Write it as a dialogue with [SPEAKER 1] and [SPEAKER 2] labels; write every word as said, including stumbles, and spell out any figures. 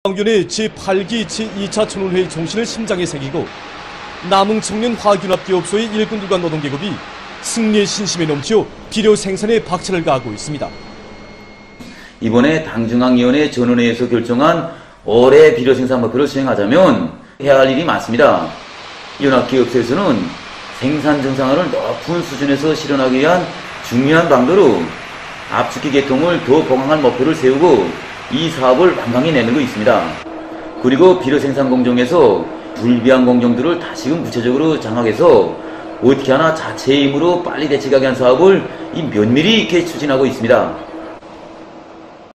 [SPEAKER 1] 황균의 제팔 기 제이 차 청론회의 정신을 심장에 새기고 남흥 청년 화균합기업소의 일꾼들과 노동계급이 승리의 신심에 넘쳐 비료 생산에 박차를 가하고 있습니다.
[SPEAKER 2] 이번에 당중앙위원회 전원회에서 결정한 올해 비료 생산 목표를 수행하자면 해야 할 일이 많습니다. 연합기업소에서는 생산 정상화를 높은 수준에서 실현하기 위한 중요한 방도로 압축기 계통을 더 보강할 목표를 세우고 이 사업을 완강히 내밀고 있습니다. 그리고 비료 생산 공정에서 불비한 공정들을 다시금 구체적으로 장악해서 어떻게 하나 자체의 힘으로 빨리 대책하게 한 사업을 이 면밀히 있게 추진하고 있습니다.